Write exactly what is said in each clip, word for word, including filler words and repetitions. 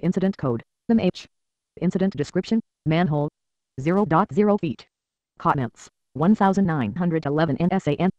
Incident code, M H. Incident description, manhole, zero point zero feet. Contents, one thousand nine hundred eleven N S A N.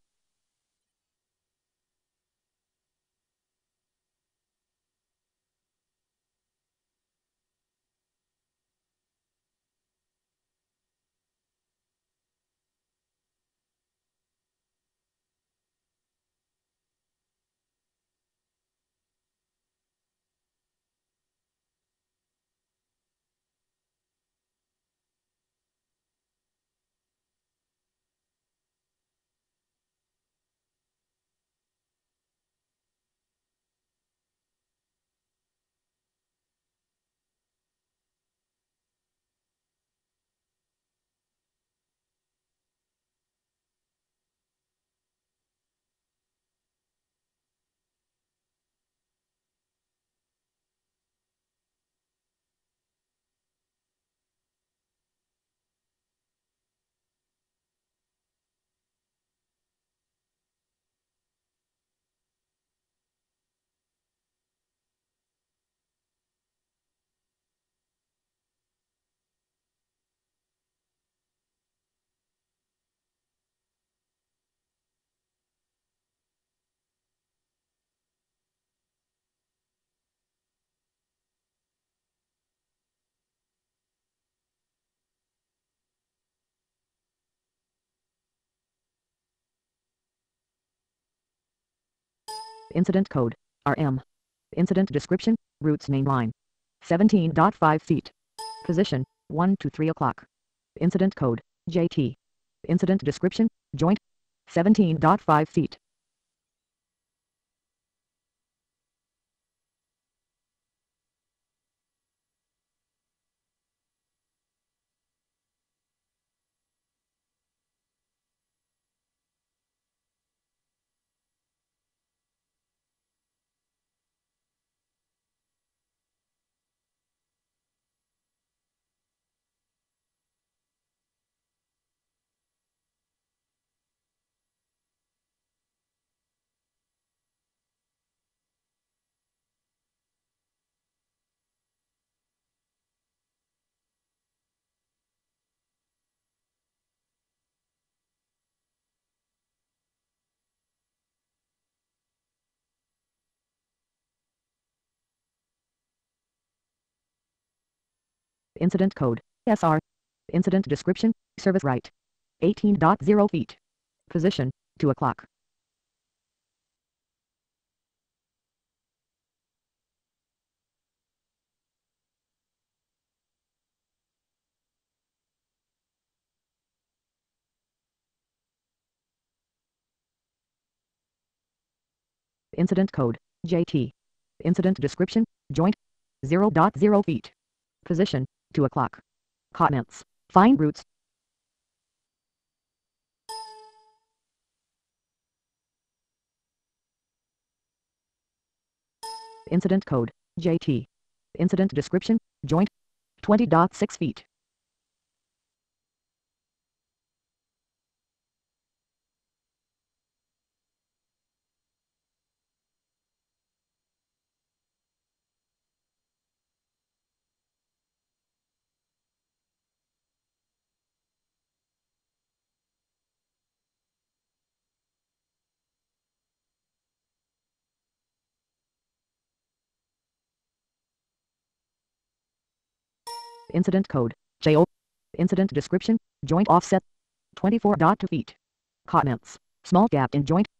Incident code, R M. Incident description, routes main line, seventeen point five feet. Position, one to three o'clock. Incident code, J T. Incident description, joint, seventeen point five feet. Incident code, S R. Incident description, service right, eighteen point zero feet. Position, two o'clock. Incident code, J T. Incident description, joint, zero point zero feet. Position, two o'clock. Contents, find routes. Incident code, J T. Incident description, joint, twenty point six feet. Incident code, J O. Incident description, joint offset, twenty-four point two feet. Contents, small gap in joint.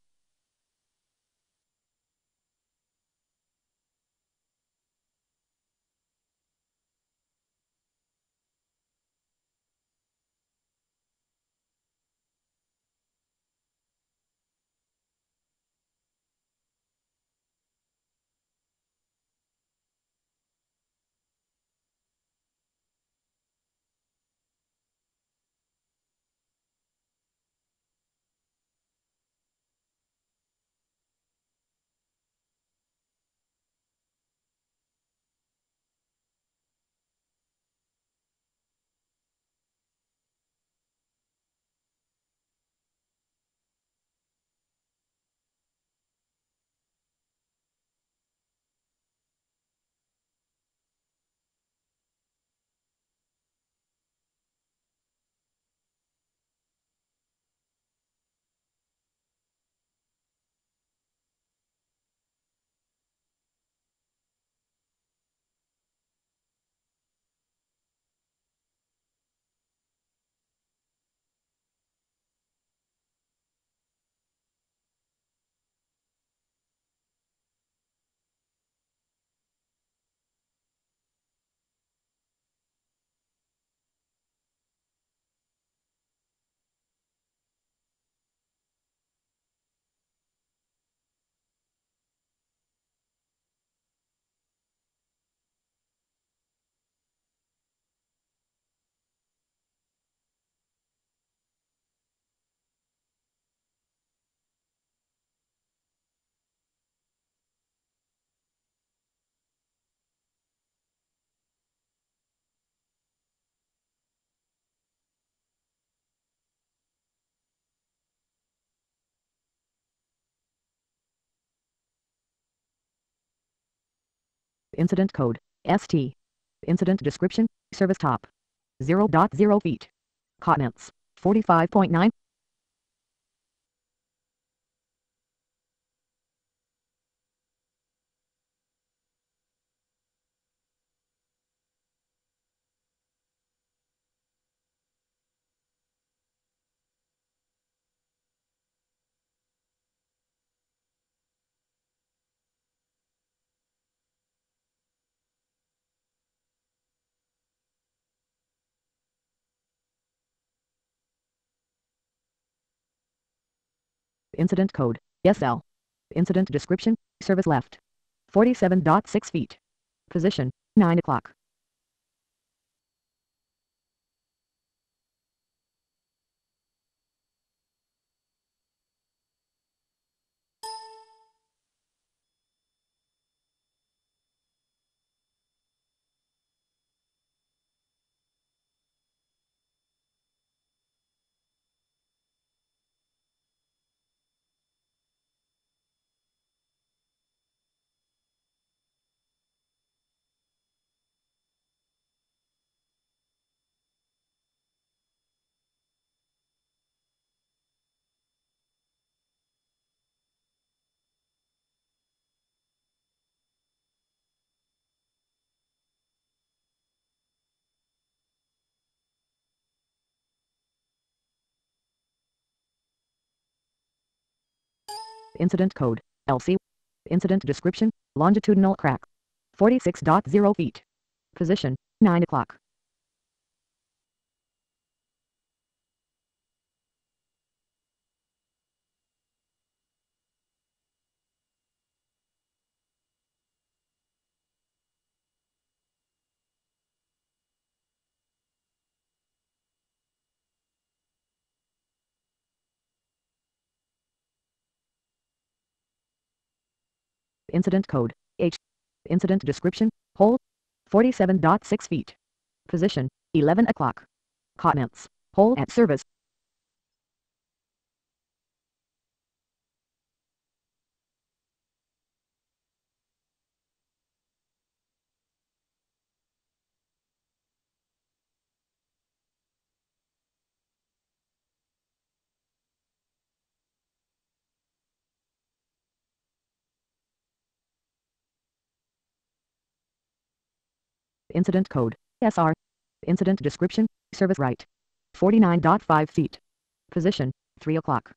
Incident code, S T. Incident description, service top. zero point zero feet. Continents, forty-five point nine. Incident code, S L. Incident description, service left. forty-seven point six feet. Position, nine o'clock. Incident code, L C. Incident description, longitudinal crack. forty-six point zero feet. Position, nine o'clock. Incident code, H. Incident description, hole, forty-seven point six feet. Position, eleven o'clock. Continents, hole at service. Incident code, S R. Incident description, service right. forty-nine point five feet. Position, three o'clock.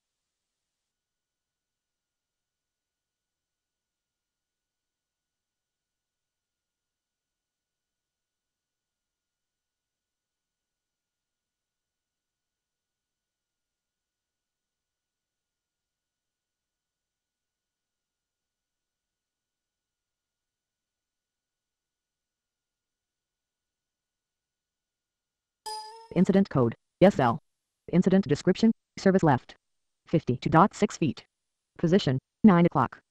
Incident code, S L. Incident description, service left. fifty-two point six feet. Position, nine o'clock.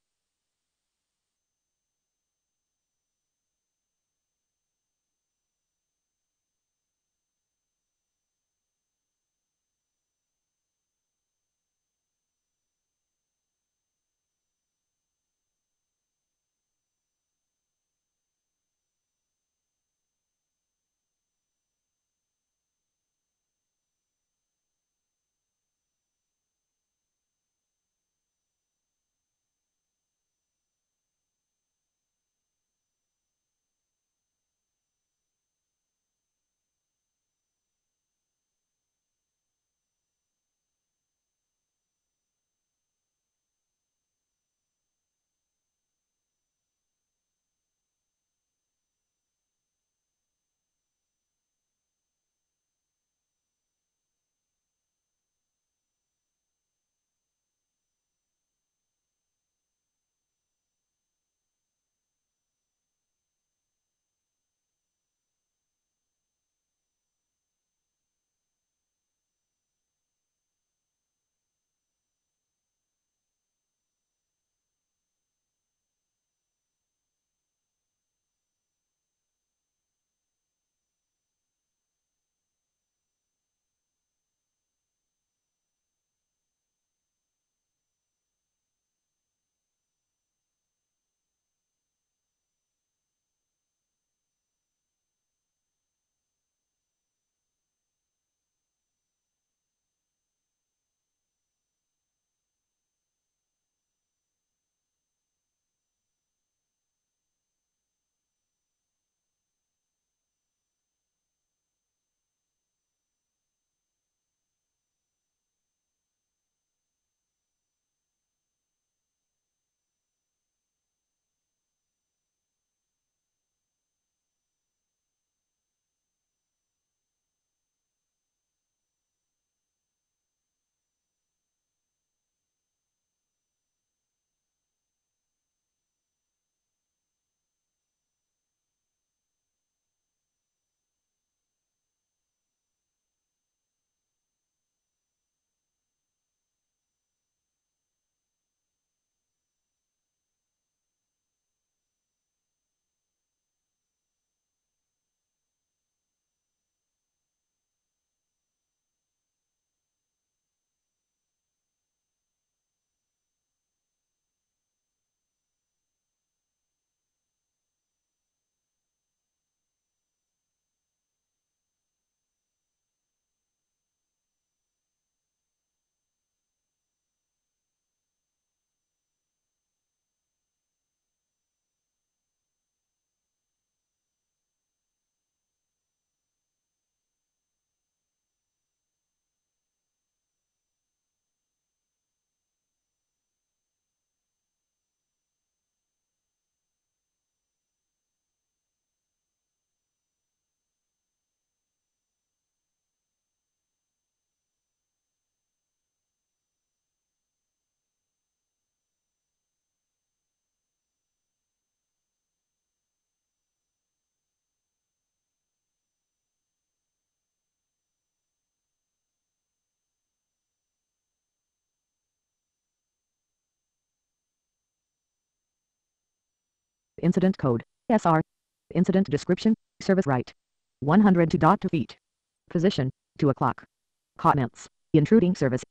Incident code, S R. Incident description, service right. one hundred two point two feet. Position, two o'clock. Comments, intruding service.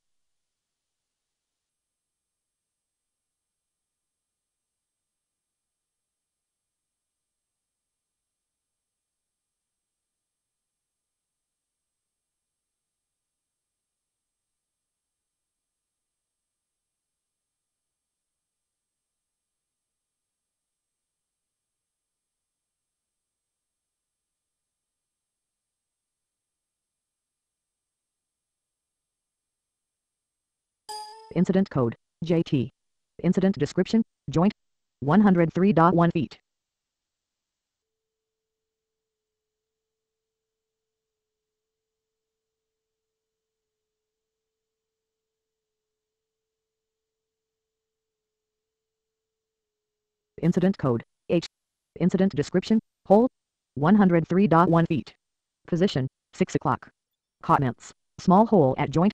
Incident code, J T. Incident description, joint, one hundred three point one feet. Incident code, H. Incident description, hole, one hundred three point one feet. Position, six o'clock. Comments, small hole at joint.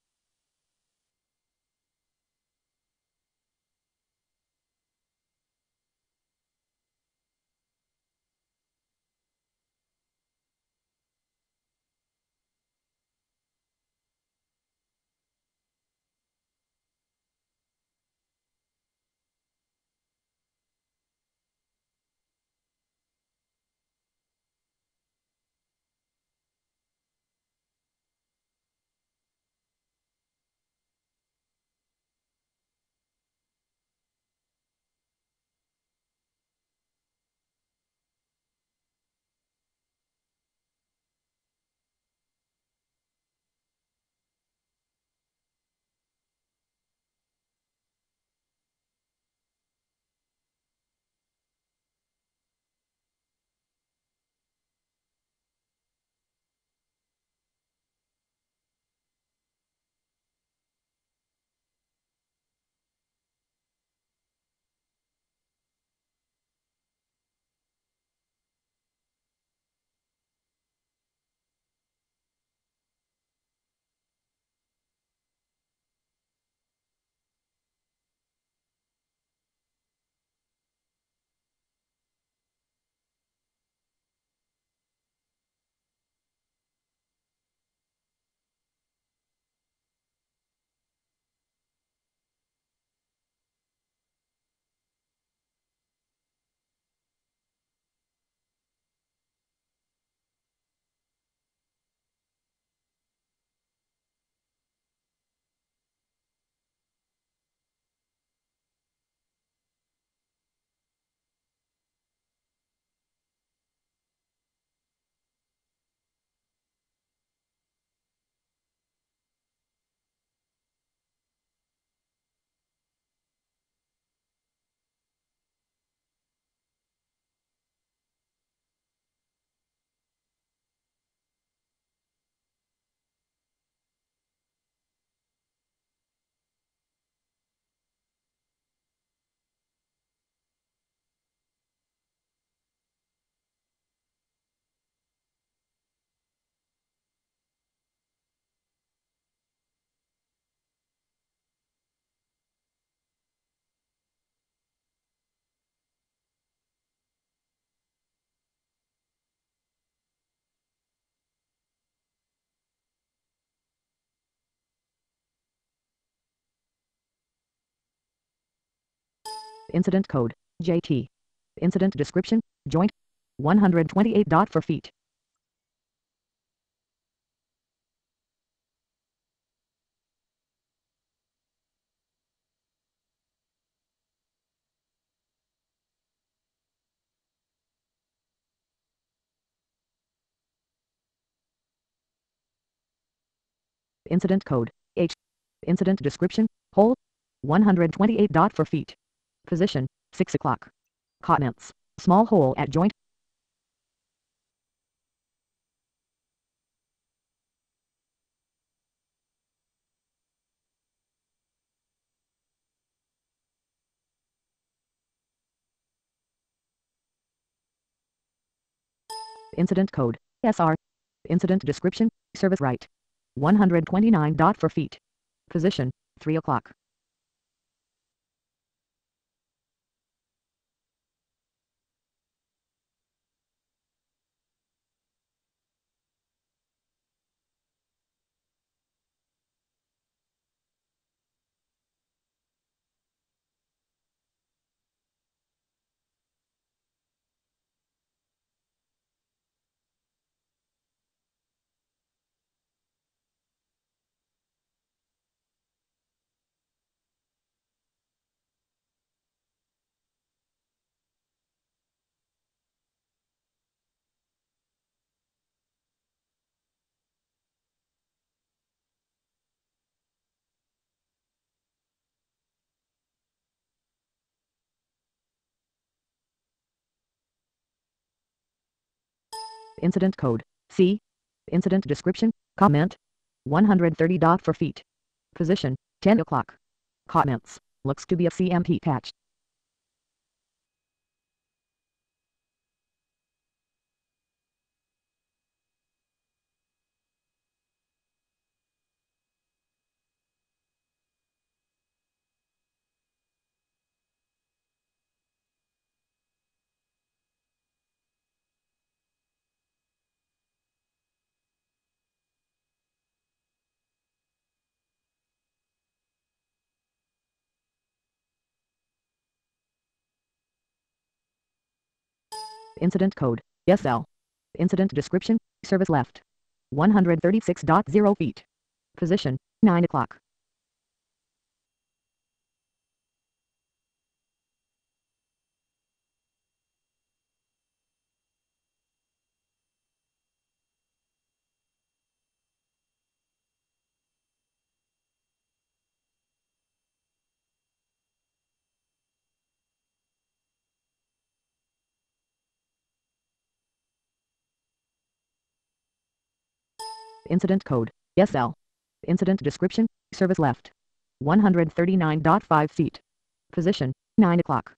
Incident code, J T. Incident description, joint, one hundred twenty-eight point four feet. Incident code, H. Incident description, hole, one hundred twenty-eight point four feet. Position, six o'clock. Comments, small hole at joint. Incident code, S R. Incident description, service right. one hundred twenty-nine point four feet. Position, three o'clock. Incident code, C. Incident description, comment, one hundred thirty for feet. Position, ten o'clock. Comments, looks to be a C M P catch. Incident code, S L. Incident description, service left. one hundred thirty-six point zero feet. Position, nine o'clock. Incident code, S L. Incident description, service left. one hundred thirty-nine point five feet. Position, nine o'clock.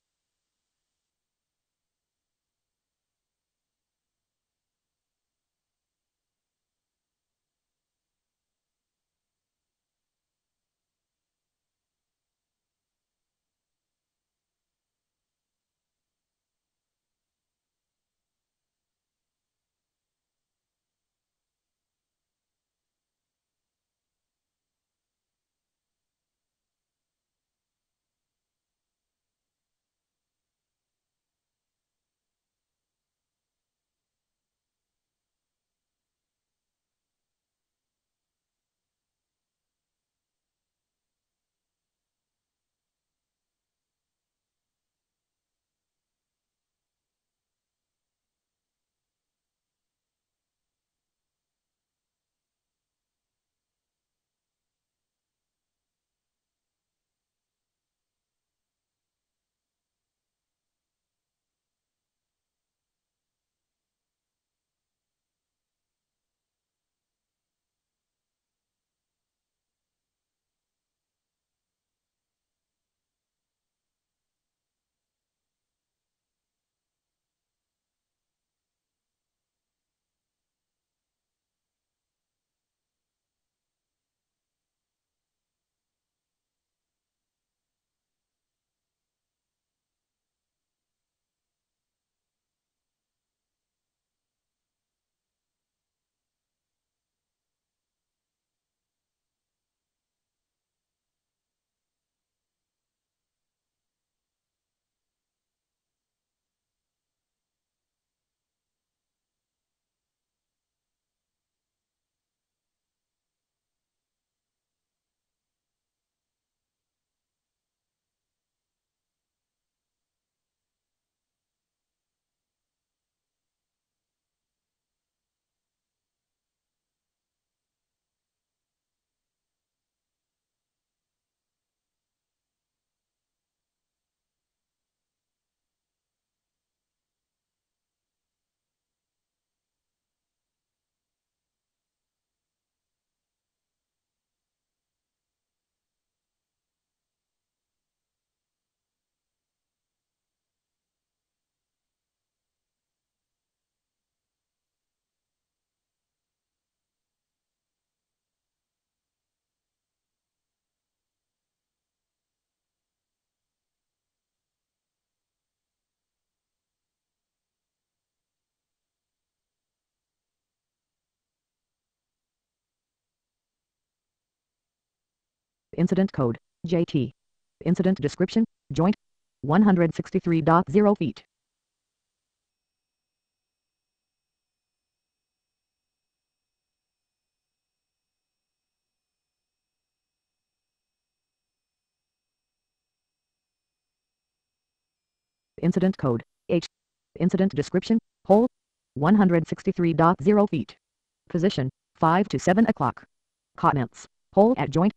Incident code, J T. Incident description, joint, one hundred sixty-three point zero feet. Incident code, H. Incident description, hole, one hundred sixty-three point zero feet. Position, five to seven o'clock. Comments, hole at joint.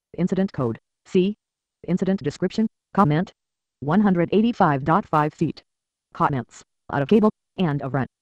Incident code, C. Incident description, comment, one hundred eighty-five point five feet. Comments, out of cable, and of rent.